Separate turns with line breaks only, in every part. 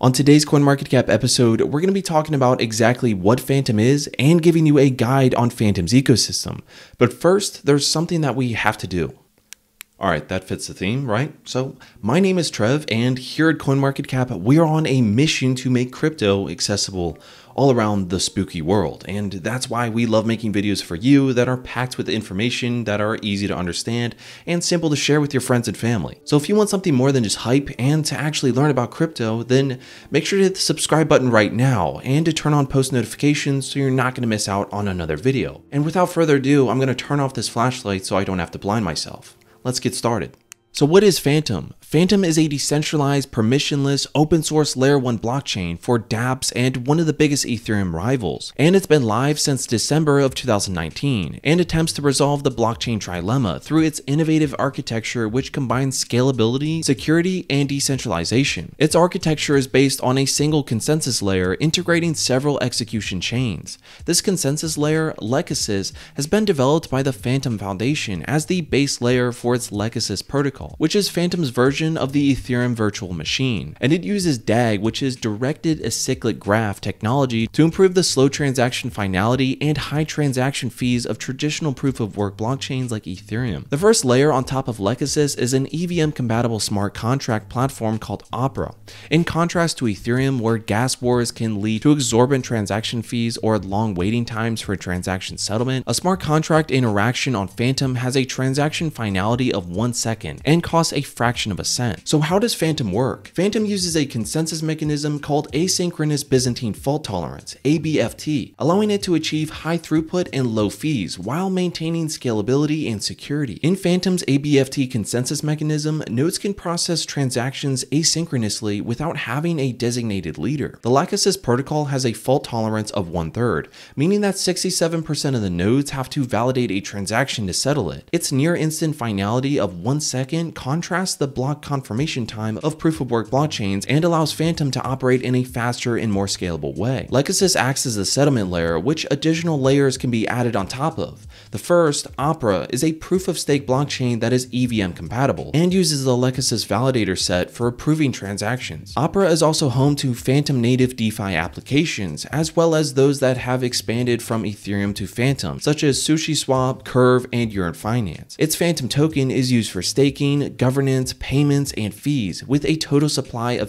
On today's CoinMarketCap episode, we're going to be talking about exactly what Fantom is and giving you a guide on Fantom's ecosystem. But first, there's something that we have to do. Alright, that fits the theme, right? So, my name is Trev, and here at CoinMarketCap, we are on a mission to make crypto accessible all around the spooky world. And that's why we love making videos for you that are packed with information that are easy to understand and simple to share with your friends and family. So if you want something more than just hype and to actually learn about crypto, then make sure to hit the subscribe button right now and to turn on post notifications so you're not going to miss out on another video. And without further ado, I'm going to turn off this flashlight so I don't have to blind myself. Let's get started. So what is Fantom? Fantom is a decentralized, permissionless, open source layer 1 blockchain for dApps and one of the biggest Ethereum rivals. And it's been live since December of 2019 and attempts to resolve the blockchain trilemma through its innovative architecture which combines scalability, security, and decentralization. Its architecture is based on a single consensus layer integrating several execution chains. This consensus layer, Lachesis, has been developed by the Fantom Foundation as the base layer for its Lachesis Protocol, which is Fantom's version of the Ethereum Virtual Machine, and it uses DAG, which is directed Acylic Graph technology, to improve the slow transaction finality and high transaction fees of traditional proof-of-work blockchains like Ethereum. The first layer on top of Lachesis is an EVM-compatible smart contract platform called Opera. In contrast to Ethereum, where gas wars can lead to exorbitant transaction fees or long waiting times for transaction settlement, a smart contract interaction on Fantom has a transaction finality of 1 second and costs a fraction of a cent. So how does Fantom work? Fantom uses a consensus mechanism called asynchronous Byzantine fault tolerance, ABFT, allowing it to achieve high throughput and low fees while maintaining scalability and security. In Fantom's ABFT consensus mechanism, nodes can process transactions asynchronously without having a designated leader. The Lachesis protocol has a fault tolerance of 1/3, meaning that 67% of the nodes have to validate a transaction to settle it. Its near instant finality of 1 second contrasts the block confirmation time of proof-of-work blockchains and allows Fantom to operate in a faster and more scalable way. Lachesis acts as a settlement layer, which additional layers can be added on top of. The first, Opera, is a proof-of-stake blockchain that is EVM compatible and uses the Lachesis validator set for approving transactions. Opera is also home to Fantom native DeFi applications, as well as those that have expanded from Ethereum to Fantom, such as SushiSwap, Curve, and Yearn Finance. Its Fantom token is used for staking, governance, payments, and fees, with a total supply of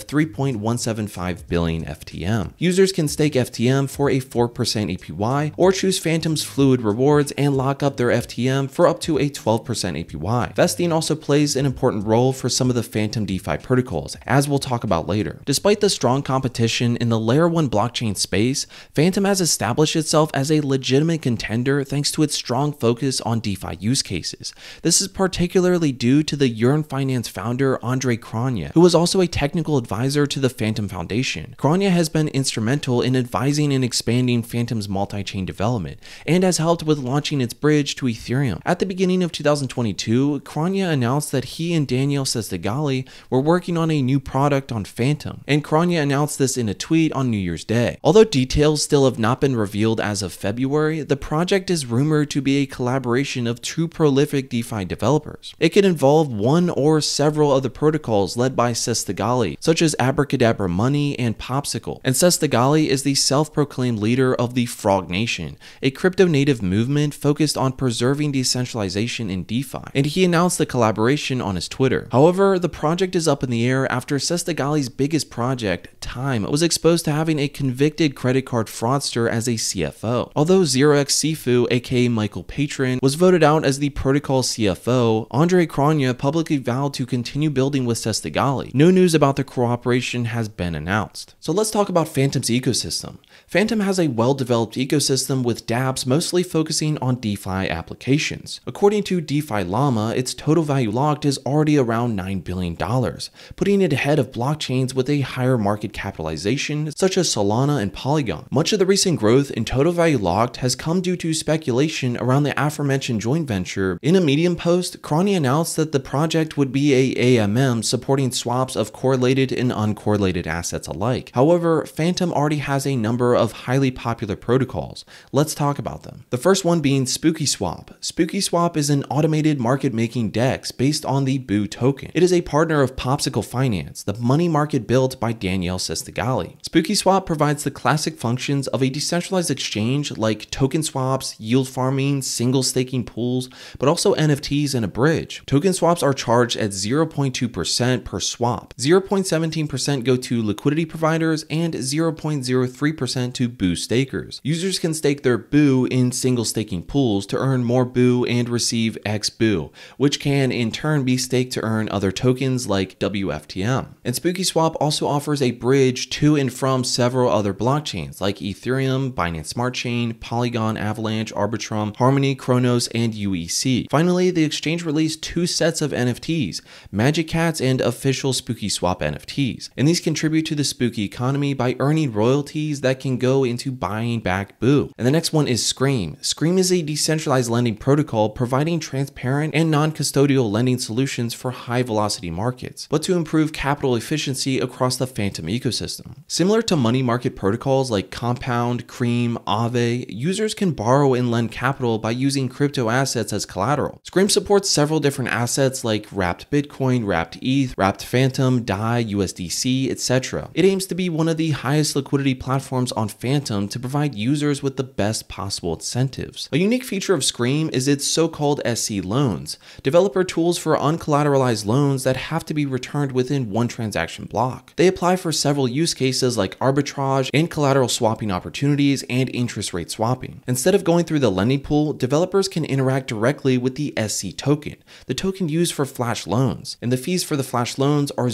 3.175 billion FTM. Users can stake FTM for a 4% APY or choose Fantom's fluid rewards and lock up their FTM for up to a 12% APY. Vesting also plays an important role for some of the Fantom DeFi protocols, as we'll talk about later. Despite the strong competition in the layer 1 blockchain space, Fantom has established itself as a legitimate contender thanks to its strong focus on DeFi use cases. This is particularly due to the Yearn Finance founder Andre Cronje, who was also a technical advisor to the Fantom Foundation. Cronje has been instrumental in advising and expanding Fantom's multi-chain development and has helped with launching its bridge to Ethereum. At the beginning of 2022, Cronje announced that he and Daniel Sestegali were working on a new product on Fantom, and Cronje announced this in a tweet on New Year's Day. Although details still have not been revealed as of February, the project is rumored to be a collaboration of two prolific DeFi developers. It could involve one or several other protocols led by Sestegali, such as Abracadabra Money and Popsicle. And Sestegali is the self-proclaimed leader of the Frog Nation, a crypto-native movement focused on preserving decentralization in DeFi, and he announced the collaboration on his Twitter. However, the project is up in the air after Sestegali's biggest project, Time, was exposed to having a convicted credit card fraudster as a CFO. Although 0x Sifu, aka Michael Patron, was voted out as the protocol CFO, Andre Cronje publicly vowed to continue building with Sestegali. No news about the cooperation has been announced. So let's talk about Fantom's ecosystem. Fantom has a well-developed ecosystem with dApps mostly focusing on DeFi applications. According to DeFi Llama, its total value locked is already around $9 billion, putting it ahead of blockchains with a higher market capitalization such as Solana and Polygon. Much of the recent growth in total value locked has come due to speculation around the aforementioned joint venture. In a Medium post, Cronje announced that the project would be a AMM supporting swaps of correlated and uncorrelated assets alike. However, Fantom already has a number of highly popular protocols. Let's talk about them. The first one being SpookySwap. SpookySwap is an automated market-making DEX based on the BOO token. It is a partner of Popsicle Finance, the money market built by Danielle Sestigali. SpookySwap provides the classic functions of a decentralized exchange like token swaps, yield farming, single staking pools, but also NFTs and a bridge. Token swaps are charged at 0.2% per swap. 0.17% go to liquidity providers and 0.03% to BOO stakers. Users can stake their BOO in single staking pools to earn more BOO and receive X BOO, which can in turn be staked to earn other tokens like WFTM. And SpookySwap also offers a bridge to and from several other blockchains like Ethereum, Binance Smart Chain, Polygon, Avalanche, Arbitrum, Harmony, Chronos, and UEC. Finally, the exchange released 2 sets of NFTs, Magic Cats and official SpookySwap NFTs. And these contribute to the Spooky economy by earning royalties that can go into buying back BOO. And the next one is Scream. Scream is a decentralized lending protocol providing transparent and non-custodial lending solutions for high-velocity markets, but to improve capital efficiency across the Fantom ecosystem. Similar to money market protocols like Compound, Cream, Aave, users can borrow and lend capital by using crypto assets as collateral. Scream supports several different assets like wrapped Bitcoin, wrapped ETH, wrapped Fantom, DAI, USDC, etc. It aims to be one of the highest liquidity platforms on Fantom to provide users with the best possible incentives. A unique feature of Scream is its so-called SC loans, developer tools for uncollateralized loans that have to be returned within one transaction block. They apply for several use cases like arbitrage and collateral swapping opportunities and interest rate swapping. Instead of going through the lending pool, developers can interact directly with the SC token, the token used for flash loans, and the fees for the flash loans are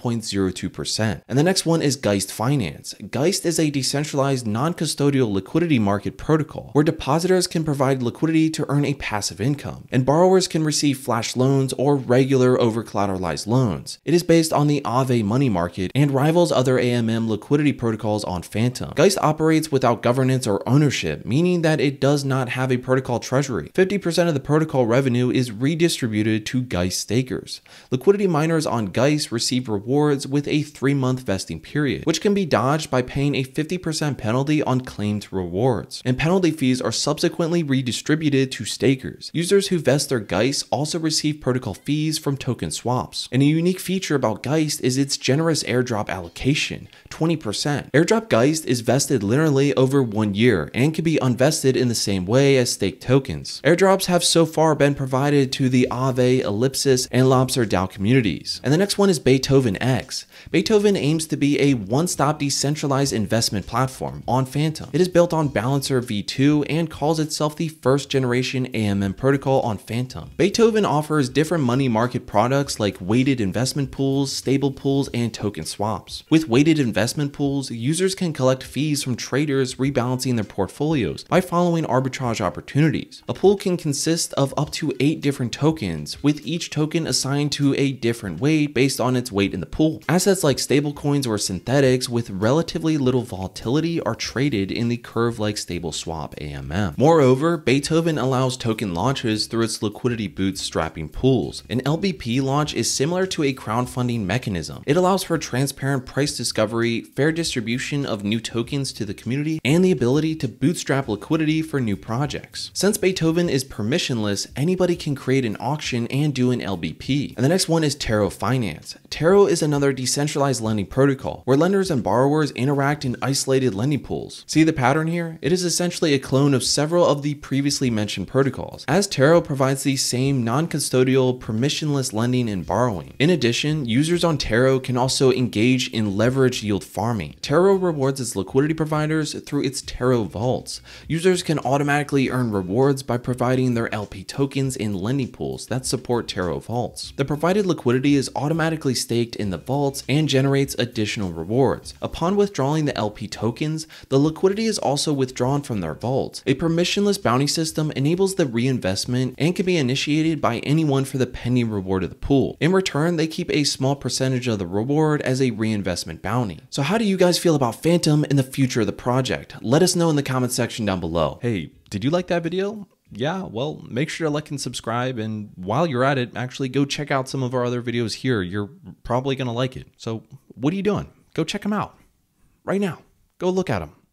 0.02%. And the next one is Geist Finance. Geist is a decentralized non-custodial liquidity market protocol where depositors can provide liquidity to earn a passive income, and borrowers can receive flash loans or regular over-collateralized loans. It is based on the Aave money market and rivals other AMM liquidity protocols on Fantom. Geist operates without governance or ownership, meaning that it does not have a protocol treasury. 50% of the protocol revenue is redistributed to Geist stakers. Liquidity miners on Geist receive rewards with a 3-month vesting period, which can be dodged by paying a 50% penalty on claimed rewards. And penalty fees are subsequently redistributed to stakers. Users who vest their Geist also receive protocol fees from token swaps. And a unique feature about Geist is its generous airdrop allocation, 20%. Airdrop Geist is vested linearly over 1 year and can be unvested in the same way as staked tokens. Airdrops have so far been provided to the Aave, Ellipsis, and Lobster DAO communities. And the next one is Beethoven X. Beethoven aims to be a one-stop decentralized investment platform on Fantom. It is built on Balancer v2 and calls itself the first generation AMM protocol on Fantom. Beethoven offers different money market products like weighted investment pools, stable pools, and token swaps. With weighted investment pools, users can collect fees from traders rebalancing their portfolios by following arbitrage opportunities. A pool can consist of up to 8 different tokens, with each token assigned to a different weight based on its weight in the pool. Assets like stablecoins or synthetics with relatively little volatility are traded in the curve-like stable swap AMM. Moreover, Beethoven allows token launches through its liquidity bootstrapping pools. An LBP launch is similar to a crowdfunding mechanism. It allows for transparent price discovery, fair distribution of new tokens to the community, and the ability to bootstrap liquidity for new projects. Since Beethoven is permissionless, anybody can create an auction and do an LBP. And the next one is Taro Finance. Taro is another decentralized lending protocol where lenders and borrowers interact in isolated lending pools. See the pattern here? It is essentially a clone of several of the previously mentioned protocols, as Taro provides the same non-custodial permissionless lending and borrowing. In addition, users on Taro can also engage in leverage yield farming. Taro rewards its liquidity providers through its Taro vaults. Users can automatically earn rewards by providing their LP tokens in lending pools that support Taro vaults. The provided liquidity is automatically staked in the vaults and generates additional rewards. Upon withdrawing the LP tokens, the liquidity is also withdrawn from their vaults. A permissionless bounty system enables the reinvestment and can be initiated by anyone for the pending reward of the pool. In return, they keep a small percentage of the reward as a reinvestment bounty. So how do you guys feel about Fantom and the future of the project? Let us know in the comment section down below. Hey, did you like that video? yeah, well, make sure to like and subscribe. And while you're at it, actually go check out some of our other videos here. You're probably going to like it. So what are you doing? Go check them out right now. Go look at them.